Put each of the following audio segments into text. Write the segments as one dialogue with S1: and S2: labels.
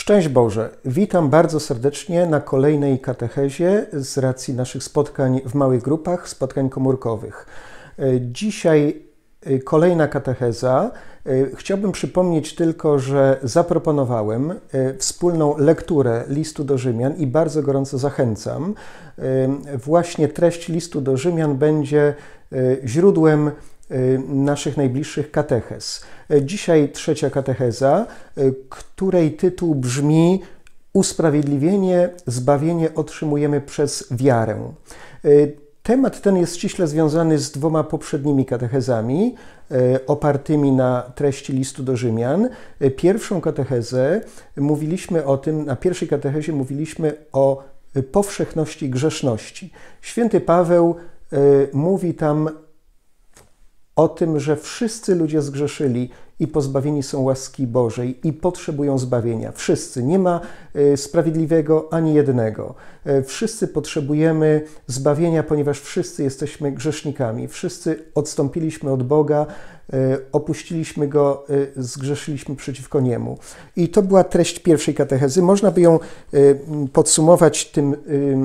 S1: Szczęść Boże! Witam bardzo serdecznie na kolejnej katechezie z racji naszych spotkań w małych grupach, spotkań komórkowych. Dzisiaj kolejna katecheza. Chciałbym przypomnieć tylko, że zaproponowałem wspólną lekturę listu do Rzymian i bardzo gorąco zachęcam. Właśnie treść listu do Rzymian będzie źródłem naszych najbliższych katechez. Dzisiaj trzecia katecheza, której tytuł brzmi Usprawiedliwienie, zbawienie otrzymujemy przez wiarę. Temat ten jest ściśle związany z dwoma poprzednimi katechezami opartymi na treści listu do Rzymian. Pierwszą katechezę mówiliśmy o tym, na pierwszej katechezie mówiliśmy o powszechności grzeszności. Święty Paweł mówi tam o tym, że wszyscy ludzie zgrzeszyli i pozbawieni są łaski Bożej i potrzebują zbawienia. Wszyscy, nie ma sprawiedliwego ani jednego. Wszyscy potrzebujemy zbawienia, ponieważ wszyscy jesteśmy grzesznikami. Wszyscy odstąpiliśmy od Boga, opuściliśmy Go, zgrzeszyliśmy przeciwko Niemu. I to była treść pierwszej katechezy. Można by ją podsumować tym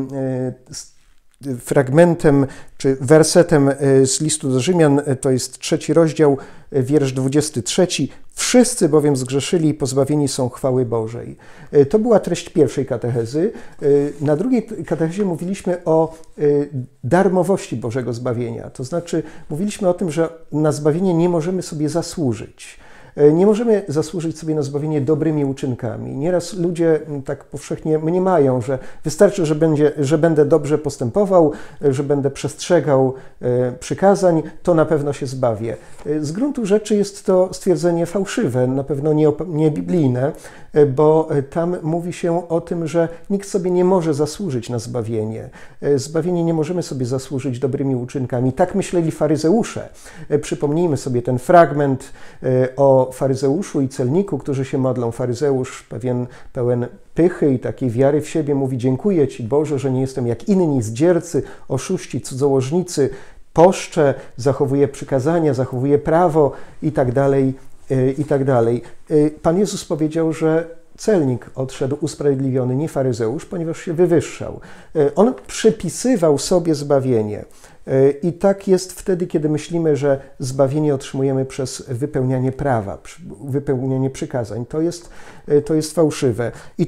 S1: fragmentem czy wersetem z listu do Rzymian, to jest 3 rozdział, wiersz 23. Wszyscy bowiem zgrzeszyli i pozbawieni są chwały Bożej. To była treść pierwszej katechezy. Na drugiej katechezie mówiliśmy o darmowości Bożego zbawienia. To znaczy mówiliśmy o tym, że na zbawienie nie możemy sobie zasłużyć. Nie możemy zasłużyć sobie na zbawienie dobrymi uczynkami. Nieraz ludzie tak powszechnie mniemają, że wystarczy, że będę dobrze postępował, że będę przestrzegał przykazań, to na pewno się zbawię. Z gruntu rzeczy jest to stwierdzenie fałszywe, na pewno nie biblijne, bo tam mówi się o tym, że nikt sobie nie może zasłużyć na zbawienie. Zbawienie nie możemy sobie zasłużyć dobrymi uczynkami. Tak myśleli faryzeusze. Przypomnijmy sobie ten fragment o faryzeuszu i celniku, którzy się modlą. Faryzeusz pełen pychy i takiej wiary w siebie mówi: dziękuję Ci, Boże, że nie jestem jak inni zdziercy, oszuści, cudzołożnicy, poszczę, zachowuję przykazania, zachowuję prawo i tak dalej, i tak dalej. Pan Jezus powiedział, że celnik odszedł usprawiedliwiony, nie faryzeusz, ponieważ się wywyższał. On przypisywał sobie zbawienie. I tak jest wtedy, kiedy myślimy, że zbawienie otrzymujemy przez wypełnianie prawa, wypełnianie przykazań. To jest fałszywe. I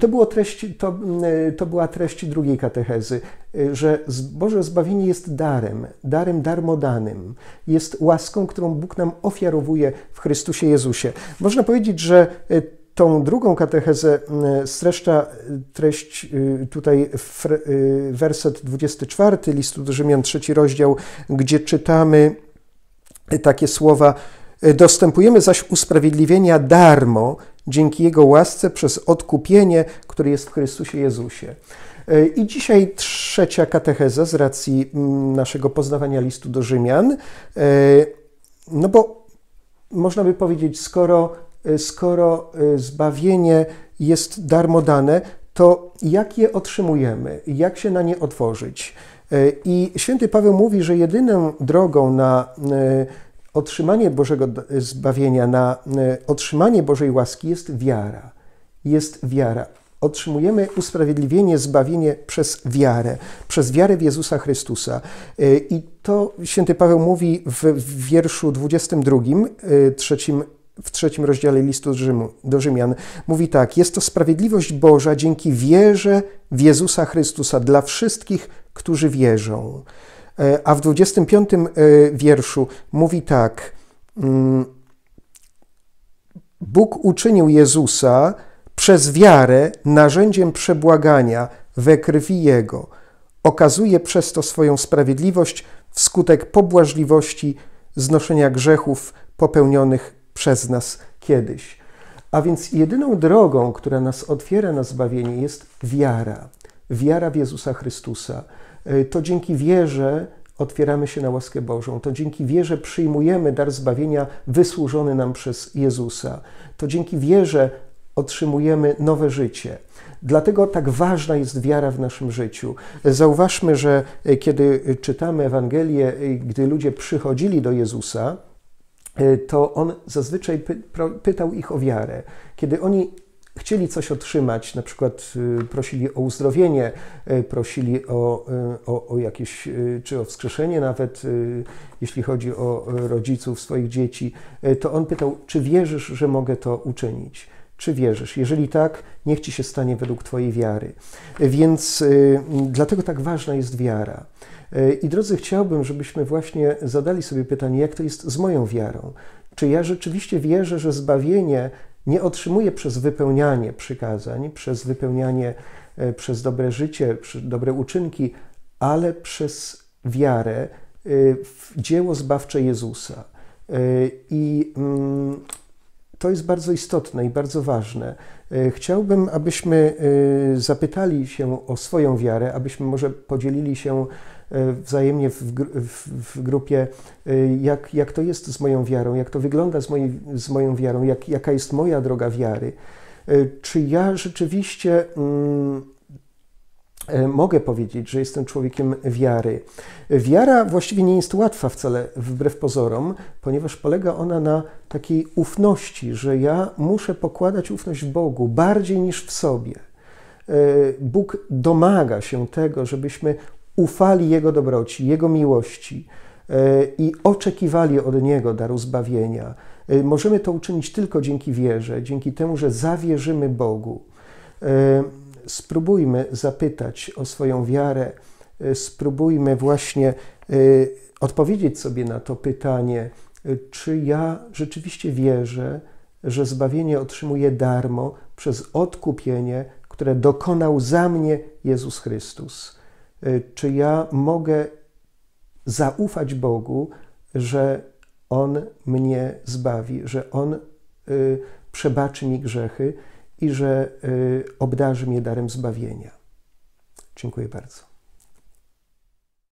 S1: to była treść drugiej katechezy, że Boże zbawienie jest darem darmodanym. Jest łaską, którą Bóg nam ofiarowuje w Chrystusie Jezusie. Można powiedzieć, że tą drugą katechezę streszcza treść tutaj werset 24 listu do Rzymian, 3 rozdział, gdzie czytamy takie słowa: dostępujemy zaś usprawiedliwienia darmo dzięki Jego łasce przez odkupienie, które jest w Chrystusie Jezusie. I dzisiaj trzecia katecheza z racji naszego poznawania listu do Rzymian, no bo można by powiedzieć, skoro zbawienie jest darmo dane, to jak je otrzymujemy? Jak się na nie otworzyć? I święty Paweł mówi, że jedyną drogą na otrzymanie Bożego zbawienia, na otrzymanie Bożej łaski jest wiara. Jest wiara. Otrzymujemy usprawiedliwienie, zbawienie przez wiarę w Jezusa Chrystusa. I to święty Paweł mówi w wierszu 22, w 3 rozdziale listu do Rzymian. Mówi tak: jest to sprawiedliwość Boża dzięki wierze w Jezusa Chrystusa dla wszystkich, którzy wierzą. A w 25 wierszu mówi tak: Bóg uczynił Jezusa przez wiarę narzędziem przebłagania we krwi Jego. Okazuje przez to swoją sprawiedliwość wskutek pobłażliwości znoszenia grzechów popełnionych przez nas kiedyś. A więc jedyną drogą, która nas otwiera na zbawienie, jest wiara. Wiara w Jezusa Chrystusa. To dzięki wierze otwieramy się na łaskę Bożą. To dzięki wierze przyjmujemy dar zbawienia wysłużony nam przez Jezusa. To dzięki wierze otrzymujemy nowe życie. Dlatego tak ważna jest wiara w naszym życiu. Zauważmy, że kiedy czytamy Ewangelię, gdy ludzie przychodzili do Jezusa, to On zazwyczaj pytał ich o wiarę. Kiedy oni chcieli coś otrzymać, na przykład prosili o uzdrowienie, prosili o jakieś, czy o wskrzeszenie nawet, jeśli chodzi o rodziców swoich dzieci, to on pytał, czy wierzysz, że mogę to uczynić? Czy wierzysz? Jeżeli tak, niech ci się stanie według twojej wiary. Więc dlatego tak ważna jest wiara. I drodzy, chciałbym, żebyśmy właśnie zadali sobie pytanie, jak to jest z moją wiarą? Czy ja rzeczywiście wierzę, że zbawienie nie otrzymuję przez wypełnianie przykazań, przez wypełnianie, przez dobre życie, przez dobre uczynki, ale przez wiarę w dzieło zbawcze Jezusa. I to jest bardzo istotne i bardzo ważne. Chciałbym, abyśmy zapytali się o swoją wiarę, abyśmy może podzielili się wzajemnie w grupie, jak to jest z moją wiarą, jak to wygląda z moją wiarą, jaka jest moja droga wiary. Czy ja rzeczywiście mogę powiedzieć, że jestem człowiekiem wiary. Wiara właściwie nie jest łatwa wcale, wbrew pozorom, ponieważ polega ona na takiej ufności, że ja muszę pokładać ufność w Bogu bardziej niż w sobie. Bóg domaga się tego, żebyśmy ufali Jego dobroci, Jego miłości i oczekiwali od Niego daru zbawienia. Możemy to uczynić tylko dzięki wierze, dzięki temu, że zawierzymy Bogu. Spróbujmy zapytać o swoją wiarę, spróbujmy właśnie odpowiedzieć sobie na to pytanie, czy ja rzeczywiście wierzę, że zbawienie otrzymuję darmo przez odkupienie, które dokonał za mnie Jezus Chrystus. Czy ja mogę zaufać Bogu, że On mnie zbawi, że On przebaczy mi grzechy i że obdarzy mnie darem zbawienia. Dziękuję bardzo.